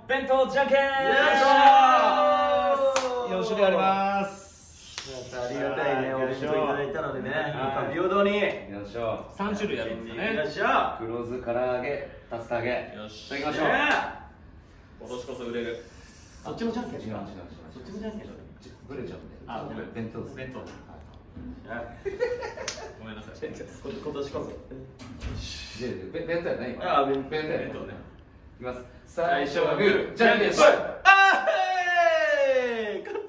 弁当じゃんけん。 4種類あります。 ありがたいね、お弁当いただいたのでね、平等に。 よいしょ。 3種類あるんですね。 よいしょ。 黒酢唐揚げ、竜田揚げ。 よし。 いきましょう。 今年こそ売れる。 そっちもじゃんけん。 違う。 そっちもじゃんけん。 ブレちゃうんで。 あ、ごめん。 弁当です。 弁当。ごめんなさい。 今年こそ。 弁当やね、今。 あ、弁当弁当ね。 いきます。 最初はグー、じゃんけんぽい。 あー、勝った。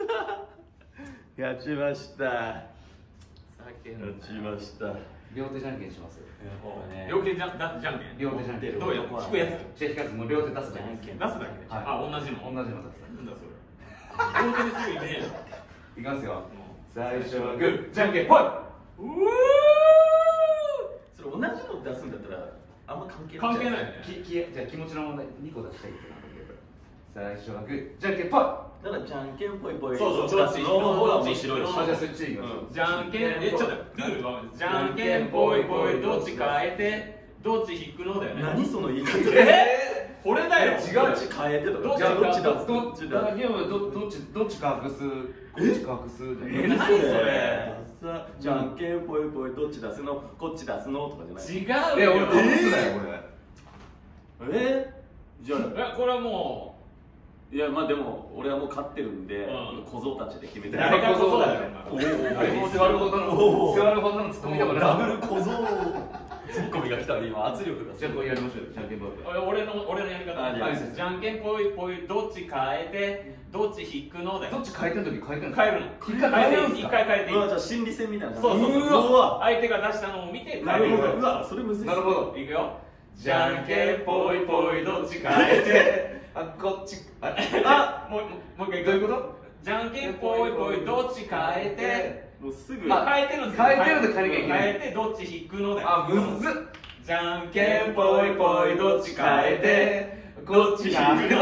勝ちました。勝ちました。 両手じゃんけんします。 両手じゃんけん。 両手じゃんけん。 どうや、引くやつ。 引かず、もう両手出すじゃんけん。 出すだけで。あ、同じの。 同じの出す。 なんだそれ。両手ですぐいねえ。 いきますよ。最初はグー、じゃんけんぽい。 それ同じの出すんだったらあんま関係ない。 関係ないね。 じゃあ気持ちの問題、2個出したいってなんだけど。最初はグー、じゃんけんぽい。 だからじゃんけんぽいぽい。 そう、 出すの方が面白いし。 じゃあそっちいきましょう。 じゃんけん、ちょっとルールはじゃんけんぽいぽい、どっち変えてどっち引くのだよね。 何その言い方。 これだよ。 違う。どっち変えてとか。じゃあどっちだ。 どっちか隠す。こっち隠す。 何それ。じゃんけんぽいぽい、どっち出すの、こっち出すのとかじゃない。 違うよ。 俺隠すだよ俺。 じゃあこれはもいや、まあでも俺はもう勝ってるんで、小僧たちで決めて。 誰が小僧だよ。 座るほどのツッコミだから。 ダブル小僧ツッコミが来たら今圧力が。 じゃあこれやりましょう。じゃんけんぽいぽい。 俺のやり方。じゃんけんぽいぽい、どっち変えてどっち引くのだよ。 どっち変えてる時変えてるの？ 変えるの。一回変えていい。 じゃあ心理戦みたいな。 そう。相手が出したのを見て。 なるほど。うわ、それむずい。 なるほど。 いくよ。じゃんけんぽいぽい、どっち変えて。 こっち。 もう一回。 どういうこと？ じゃんけんぽいぽい、どっち変えて。 もうすぐ。 変えてるんです。 変えてるで変えなきゃいけない。 変えてどっち引くのだよ。 あ、むずっ。 じゃんけんぽいぽい、どっち変えてどっち引くの。 で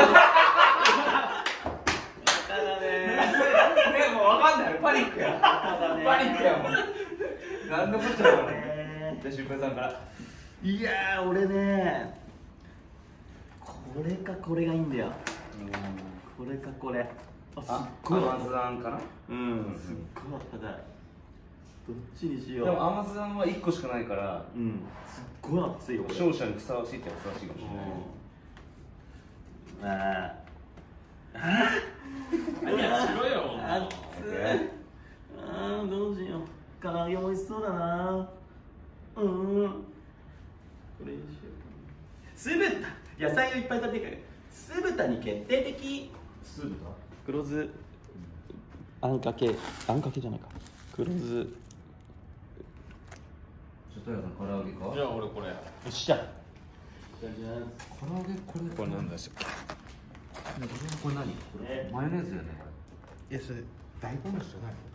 も分かんない。パニックや。パニックやもん。何のことだろうね。じゃあシュウペイさんから。 いやー、俺ね、これかこれがいいんだよ。これかこれ。あ、すっごい。 甘酢あんかな。 すっごいあったかい。どっちにしよう。 でも甘酢あんは1個しかないから、 すっごい熱いよ。 勝者にふさわしいってふさわしいかもしれない。 何やしろよ。 熱い。どうしよう。唐揚げ美味しそうだな。これにしよう。酢豚。野菜をいっぱい食べていく。酢豚に決定的。 酢豚？ 黒酢。あんかけじゃないか。黒酢。 ちょっとやさん唐揚げか？ じゃあ俺これ。 よっしゃ。 唐揚げこれ何でしたっけ？ これ何？マヨネーズだよね。 いや、それ大根おろしじゃないの？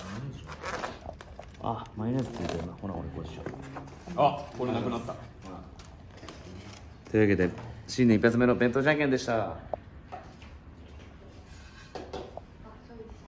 あ、マヨネーズついてるな。ほら、俺これしよう。 あ、これなくなった。 というわけで新年一発目の弁当じゃんけんでした。